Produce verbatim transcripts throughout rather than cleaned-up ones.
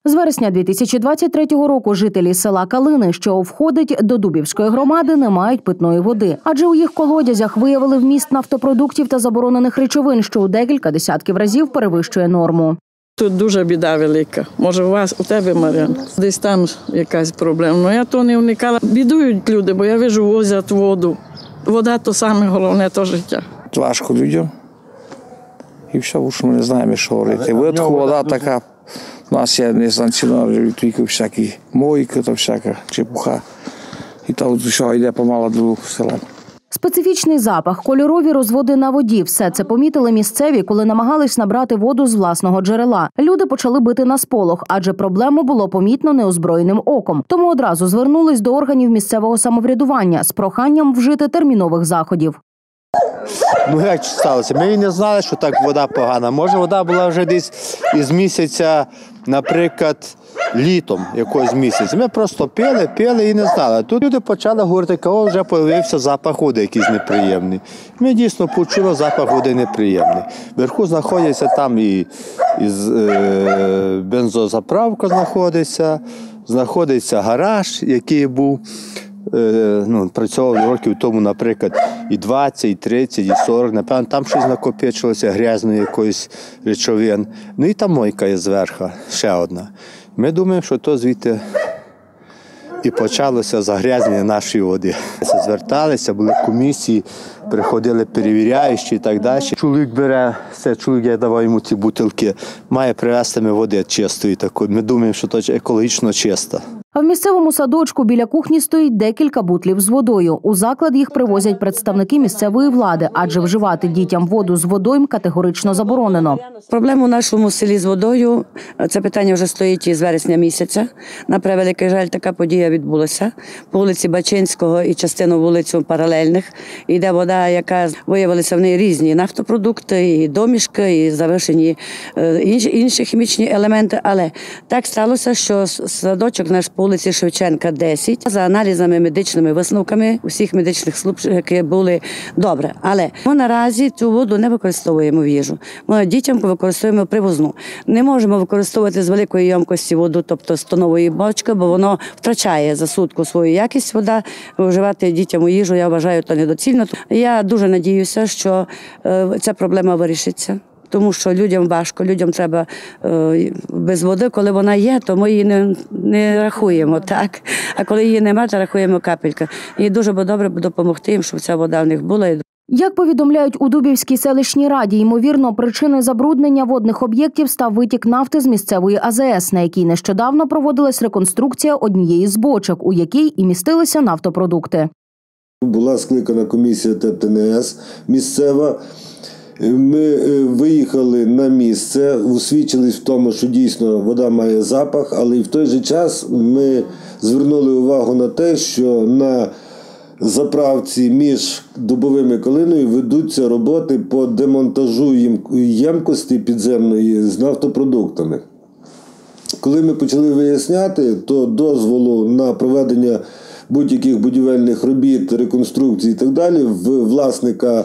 З вересня дві тисячі двадцять третього року жителі села Калини, що входить до Дубівської громади, не мають питної води. Адже у їх колодязях виявили вміст нафтопродуктів та заборонених речовин, що у декілька десятків разів перевищує норму. Тут дуже біда велика. Може, у вас, у тебе, Мар'ян, десь там якась проблема. Ну, я то не вникала. Бідують люди, бо я вижу, возять воду. Вода – то саме головне, то життя. Важко людям. І все, ми не знаємо, що робити. Видку вода така. У нас є незанкціоновані тільки всякі мойки та всяка чепуха. І там все йде помало до села. Специфічний запах, кольорові розводи на воді – все це помітили місцеві, коли намагались набрати воду з власного джерела. Люди почали бити на сполох, адже проблему було помітно неозброєним оком. Тому одразу звернулись до органів місцевого самоврядування з проханням вжити термінових заходів. Ну як сталося? Ми і не знали, що так вода погана. Може, вода була вже десь із місяця, наприклад, літом якогось місяця. Ми просто пили, пили і не знали. Тут люди почали говорити, що вже з'явився запах води якийсь неприємний. Ми дійсно почули, запах води неприємний. Вверху знаходиться там і, і е, бензозаправка знаходиться, знаходиться гараж, який був. Ну, працював років тому, наприклад, і двадцять, і тридцять, і сорок, напевно, там щось накопичилося, грязної якоїсь речовин. Ну і там мойка є зверху, ще одна. Ми думаємо, що то звідти і почалося загрязнення нашої води. Зверталися, були комісії, приходили перевіряючі і так далі. Чоловік бере, це чоловік, я давав йому ці бутилки, має привезти ми води чистої такої. Ми думаємо, що то екологічно чиста. А в місцевому садочку біля кухні стоїть декілька бутлів з водою. У заклад їх привозять представники місцевої влади, адже вживати дітям воду з водойм категорично заборонено. Проблема у нашому селі з водою, це питання вже стоїть із вересня місяця. На превеликий жаль, така подія відбулася. По вулиці Бачинського і частину вулицю Паралельних йде вода, яка виявилися в неї різні нафтопродукти, і домішки, і завишені інші, інші хімічні елементи. Але так сталося, що садочок наш по вулиці Шевченка, десять. За аналізами, медичними висновками усіх медичних служб, які були добре. Але ми наразі цю воду не використовуємо в їжу. Ми дітям використовуємо привозну. Не можемо використовувати з великої ємкості воду, тобто з тонової бочки, бо воно втрачає за сутку свою якість вода. Вживати дітям у їжу, я вважаю, то недоцільно. Я дуже надіюся, що ця проблема вирішиться. Тому що людям важко, людям треба е, без води, коли вона є, то ми її не, не рахуємо, так? А коли її немає, то рахуємо капелька. І дуже би добре допомогти їм, щоб ця вода в них була. Як повідомляють у Дубівській селищній раді, ймовірно, причиною забруднення водних об'єктів став витік нафти з місцевої А З С, на якій нещодавно проводилась реконструкція однієї з бочок, у якій і містилися нафтопродукти. Була скликана комісія Т Е П Т Н С місцева. Ми виїхали на місце, усвідчились в тому, що дійсно вода має запах, але і в той же час ми звернули увагу на те, що на заправці між Дубовим і Калиною ведуться роботи по демонтажу ємкості підземної з нафтопродуктами. Коли ми почали виясняти, то дозволу на проведення будь-яких будівельних робіт, реконструкцій і так далі в власника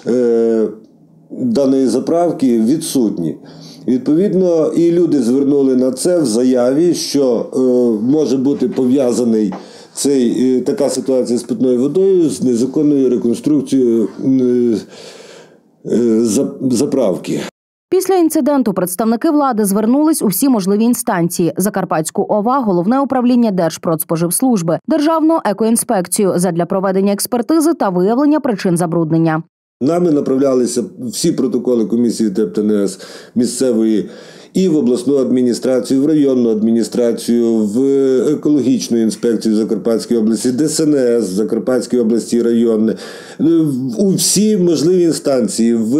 е, даної заправки відсутні. Відповідно, і люди звернули на це в заяві, що е, може бути пов'язаний цей, е, така ситуація з питною водою з незаконною реконструкцією е, е, заправки. Після інциденту представники влади звернулись у всі можливі інстанції – Закарпатську О В А, Головне управління Держпродспоживслужби, Державну екоінспекцію задля проведення експертизи та виявлення причин забруднення. Нами направлялися всі протоколи комісії Т Е П Т Н С місцевої і в обласну адміністрацію, в районну адміністрацію, в екологічну інспекцію Закарпатської області, Д С Н С Закарпатської області районне, у всі можливі інстанції, в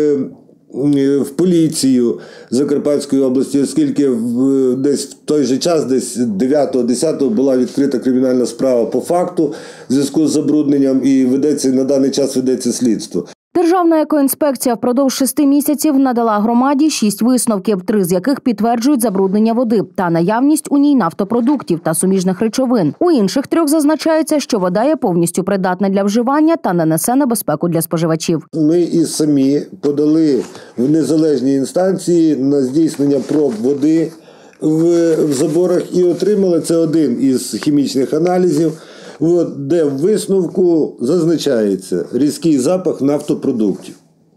в поліцію Закарпатської області, оскільки в, десь в той же час, десь дев'ятого-десятого була відкрита кримінальна справа по факту в зв'язку з забрудненням і ведеться, на даний час ведеться слідство. Державна екоінспекція впродовж шести місяців надала громаді шість висновків, три з яких підтверджують забруднення води та наявність у ній нафтопродуктів та суміжних речовин. У інших трьох зазначається, що вода є повністю придатна для вживання та не несе небезпеку для споживачів. Ми і самі подали в незалежні інстанції на здійснення проб води в, в заборах і отримали, це один із хімічних аналізів, от, де в висновку зазначається різкий запах нафтопродуктів.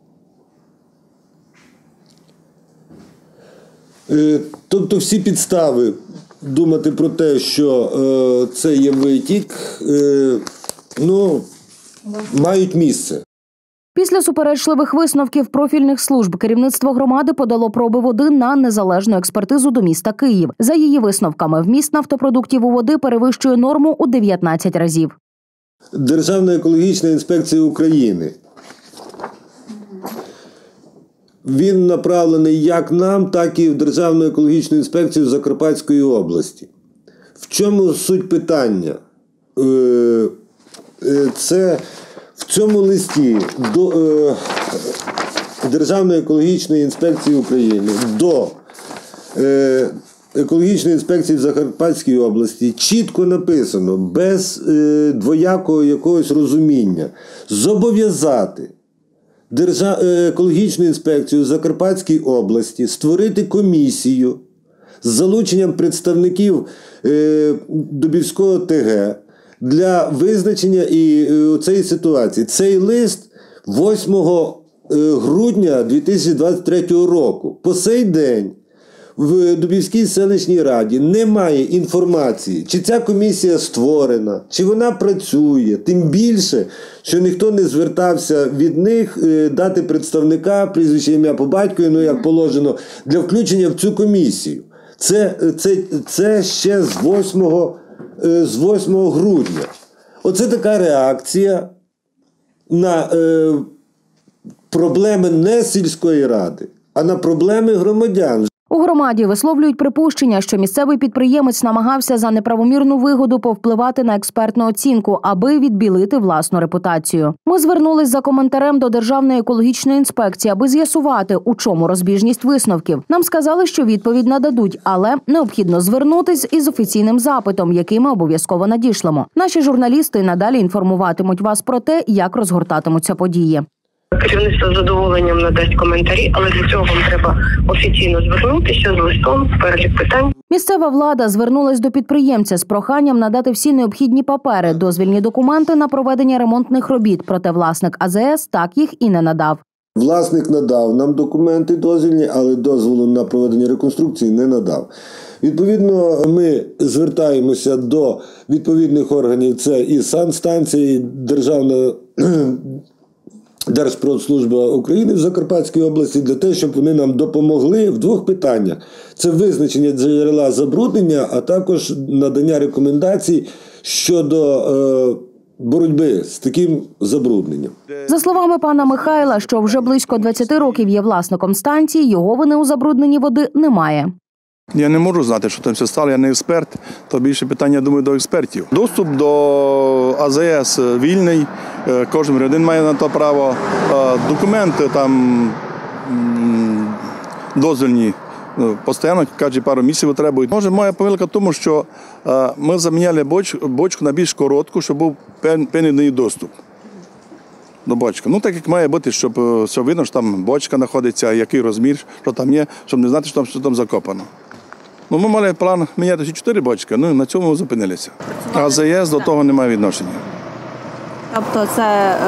Е, тобто всі підстави думати про те, що е, це є витік, е, ну, мають місце. Після суперечливих висновків профільних служб керівництво громади подало проби води на незалежну експертизу до міста Київ. За її висновками, вміст нафтопродуктів у води перевищує норму у дев'ятнадцять разів. Державна екологічна інспекція України. Він направлений як нам, так і в Державну екологічну інспекцію Закарпатської області. В чому суть питання? Це в цьому листі до Державної екологічної інспекції України до екологічної інспекції в Закарпатській області чітко написано, без двоякого якогось розуміння, зобов'язати Держав... екологічну інспекцію в Закарпатській області створити комісію з залученням представників Дубівського ТГ для визначення і цієї ситуації. Цей лист восьмого грудня дві тисячі двадцять третього року. По сей день в Дубівській селищній раді немає інформації, чи ця комісія створена, чи вона працює. Тим більше, що ніхто не звертався від них дати представника, прізвище, ім'я по батькові, ну як положено, для включення в цю комісію. Це, це, це ще з восьмого, з восьмого грудня. Оце така реакція на е, проблеми не сільської ради, а на проблеми громадян. У громаді висловлюють припущення, що місцевий підприємець намагався за неправомірну вигоду повпливати на експертну оцінку, аби відбілити власну репутацію. Ми звернулись за коментарем до Державної екологічної інспекції, аби з'ясувати, у чому розбіжність висновків. Нам сказали, що відповідь нададуть, але необхідно звернутись із офіційним запитом, який ми обов'язково надішлемо. Наші журналісти надалі інформуватимуть вас про те, як розгортатимуться події. Керівництво з задоволенням надасть коментарі, але для цього вам треба офіційно звернутися з листом, перелік питань. Місцева влада звернулась до підприємця з проханням надати всі необхідні папери, дозвільні документи на проведення ремонтних робіт, проте власник А З С так їх і не надав. Власник надав нам документи дозвільні, але дозволу на проведення реконструкції не надав. Відповідно, ми звертаємося до відповідних органів, це і санстанції, і Державна Держпродслужба України в Закарпатській області для того, щоб вони нам допомогли в двох питаннях. Це визначення джерела забруднення, а також надання рекомендацій щодо е, боротьби з таким забрудненням. За словами пана Михайла, що вже близько двадцяти років є власником станції, його вини у забрудненні води немає. Я не можу знати, що там все стало, я не експерт, то більше питання, думаю, до експертів. Доступ до А З С вільний, кожен громадянин має на то право. Документи там дозвільні постійно, кожні пару місяців потребують. Може, моя помилка в тому, що ми заміняли боч, бочку на більш коротку, щоб був певний доступ до бочки. Ну, так як має бути, щоб все видно, що там бочка знаходиться, який розмір, що там є, щоб не знати, що там, що там закопано. Ну, ми мали план міняти всі чотири бочки, ну і на цьому ми зупинилися. А З С до того немає відношення. Тобто це е,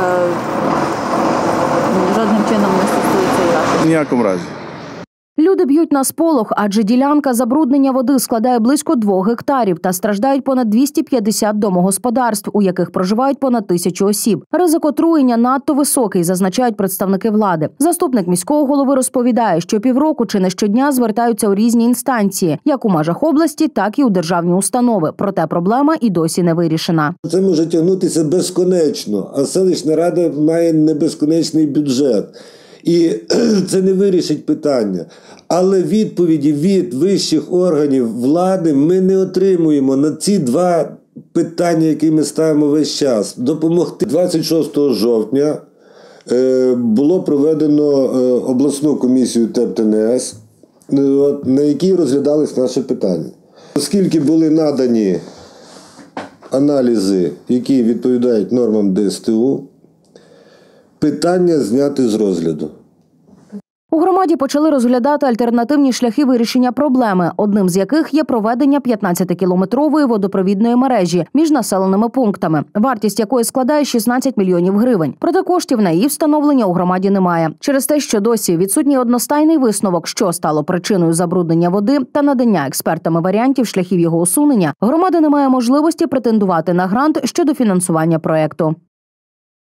жодним чином не стосується і вашого? В ніякому разі. Люди б'ють на сполох, адже ділянка забруднення води складає близько двох гектарів та страждають понад двісті п'ятдесят домогосподарств, у яких проживають понад тисячу осіб. Ризик отруєння надто високий, зазначають представники влади. Заступник міського голови розповідає, що півроку чи не щодня звертаються у різні інстанції, як у межах області, так і у державні установи. Проте проблема і досі не вирішена. Це може тягнутися безконечно, а селищна рада має не безконечний бюджет. І це не вирішить питання. Але відповіді від вищих органів влади ми не отримуємо на ці два питання, які ми ставимо весь час. Допомогти. двадцять шостого жовтня було проведено обласну комісію Т Е П Т Н С, на якій розглядались наші питання. Оскільки були надані аналізи, які відповідають нормам Д С Т У, питання зняти з розгляду. У громаді почали розглядати альтернативні шляхи вирішення проблеми, одним з яких є проведення п'ятнадцятикілометрової водопровідної мережі між населеними пунктами, вартість якої складає шістнадцять мільйонів гривень. Проте коштів на її встановлення у громаді немає. Через те, що досі відсутній одностайний висновок, що стало причиною забруднення води та надання експертами варіантів шляхів його усунення, громада не має можливості претендувати на грант щодо фінансування проекту.